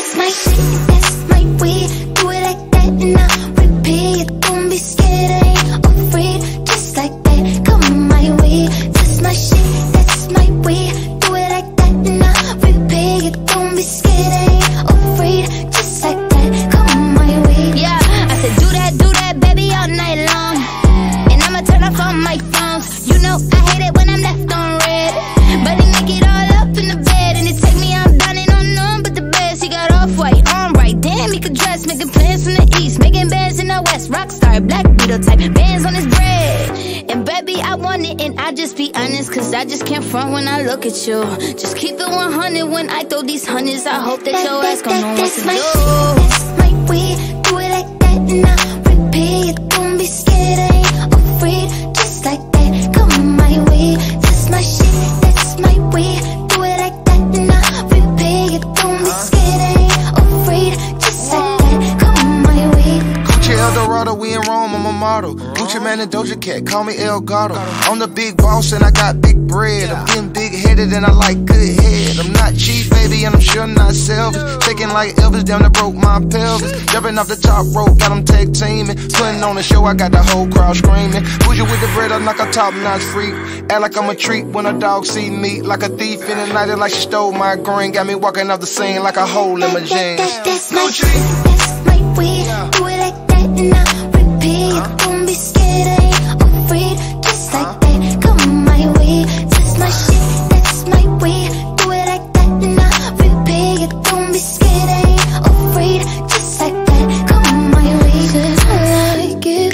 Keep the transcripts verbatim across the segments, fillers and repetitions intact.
That's my shit, that's my way. Do it like that and I repeat. Don't be scared, I ain't afraid. Just like that, come my way. That's my shit, that's my way. Do it like that and I repeat. Don't be scared, I ain't afraid. Just like that, come my way. Yeah, I said do that, do that, baby, all night long. And I'ma turn off all my phones. You know I hate it when I'm left on red, but he make it all up in the bed. And it take me out down and on none but the best. He got off-white, on right, damn he could dress. Making plans from the east, making bands in the west. Rockstar, black beetle type, bands on his bread. And baby, I want it and I just be honest, cause I just can't front when I look at you. Just keep it one hundred when I throw these hundreds. I hope that, that your ass gon' know what to my do. Shit, that's my way, do it like that and I repeat. Don't be scared, I ain't afraid. Just like that, come my way. That's my shit, that's my way. Do it like that and I repeat. Don't be scared, I ain't afraid. Just like that, come my way. Gucci Eldorado, we in Rome, I'm a model. Gucci Man and Doja Cat, call me El Gato. I'm the big boss and I got big bread. I'm getting big headed and I like good head. I'm not cheap, baby, and I'm sure not selfish. Shaking like Elvis, down that broke my pelvis. Jumping off the top rope, got them tag teaming. Putting on the show, I got the whole crowd screaming. Bougie with the bread, I'm like a top notch freak. Act like I'm a treat when a dog see me. Like a thief in the night, like she stole my green. Got me walking off the scene like a hole in my jeans. That, that's my shit, that's my way. Do it like that and I repeat. Don't be scared, I ain't afraid. Just like that, come my way. That's my shit, that's my way. Do it like that and I repeat. Don't be scared, I ain't afraid. Just like that, come my way. Cause I like it,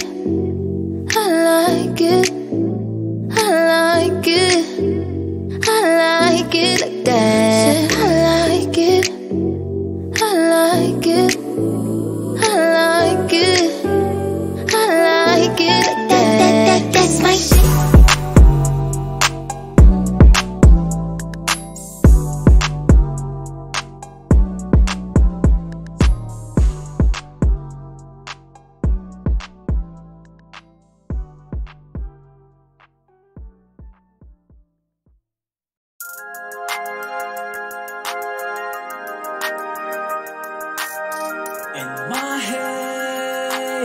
I like it, I like it, I like it like that. I like it, I like it, I like it, I like it like that. That, that, that's my shit. In my head,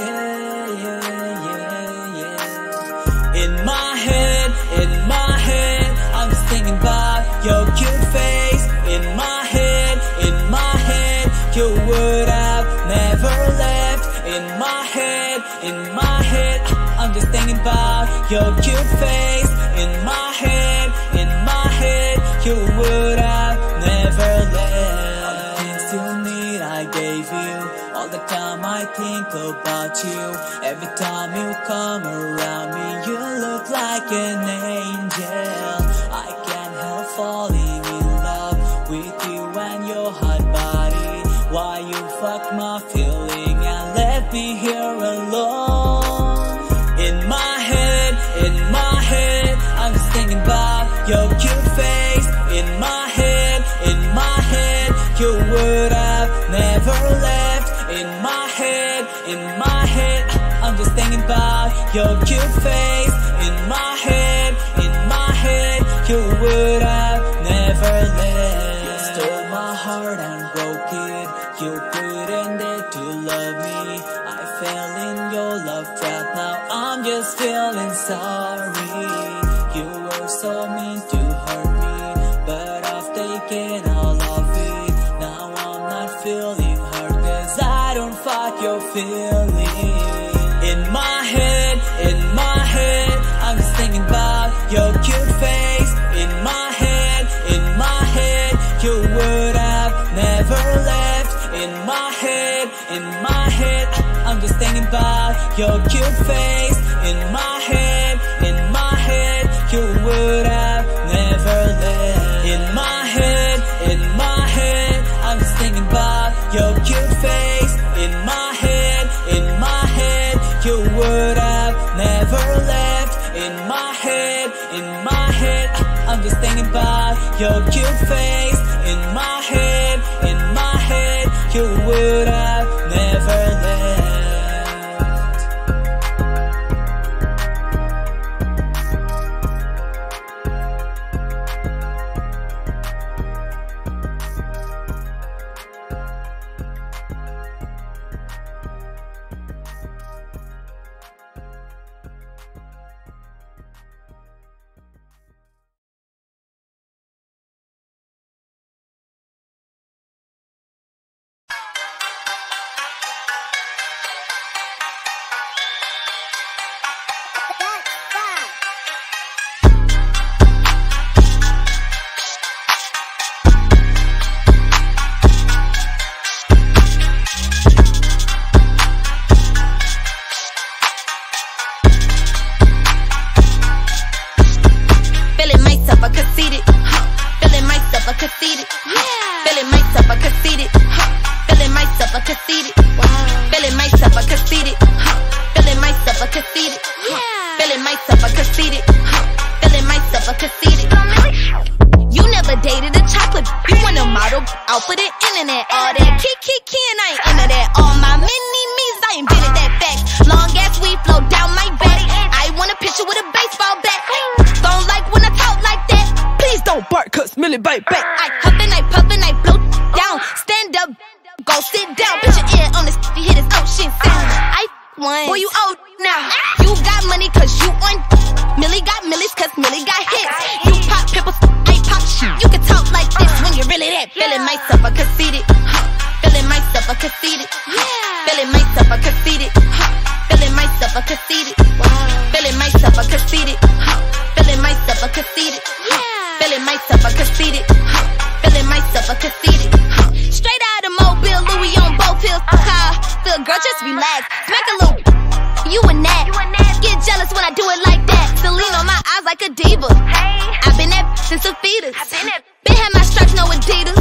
yeah, yeah, yeah. In my head, in my head, I'm just thinking about your cute face. In my head, in my head, you would have never left. In my head, in my head, I'm just thinking about your cute face. In my head, in my head, you would have never left. All the things you need, I gave you. All the time I think about you. Every time you come around me, you look like an angel. I can't help falling in love with you and your hot body. Why you fuck my feeling and left me here alone? In my head, in my head, I'm just thinking about your cute face. In my head, in my head, you would have never left. In my head, in my head, I'm just thinking about your cute face. In my head, in my head, you would have never left. You stole my heart and broke it. You couldn't dare to love me. I fell in your love trap. Now I'm just feeling sorry. You were so mean to hurt me, but I've taken all of it. Now I'm not feeling hurt, cause I don't fight your feelings. In my head, in my head, I'm just thinking about your cute face. In my head, in my head, you would have never left. In my head, in my head, I'm just thinking about your cute face. In my head, in my head, you would have never left. In my head, in my head, I'm just thinking about your cute face. In my head, in my head, you would have never left. In my head, in my head, I'm just thinking about your cute face. In my head, in my head, you would have never left. Yeah. Feeling myself, I conceited. Feeling myself, I conceited. Feeling myself, I conceited. Feeling myself, I conceited. Feeling myself, I conceited. Feeling myself, I conceited. You never dated a chocolate. You want a model out for the internet. All that kiki kiki and I ain't into that. All my mini me's, I invented that fact. Long ass weed flow down my back. I want a picture with a baseball bat. Don't like when I talk like that. Please don't bark, cause Millie bite back. I huff and I puff and I blow down. Stand up, go sit down. Put your ear on this, you hear this ocean sound. I won. Boy, you old now. You got money cause you on. Millie got millies cause Millie got hits. You pop pimples, I pop shit. You can talk like this when you're really that. Feeling myself, I conceited. Feeling myself, I conceited. Feeling myself, I conceited. Feeling myself, I conceited. Feeling myself, I conceited. Feeling myself, I conceited. Feeling myself, I conceited. Feeling myself, I conceited. Straight out of Mobile, Louis on both hills. Car, the girl, just relax. Smack a little. You and that. Get jealous when I do it like that. Celine on my eyes like a diva. I've been that since a fetus. Been had my stripes, no Adidas.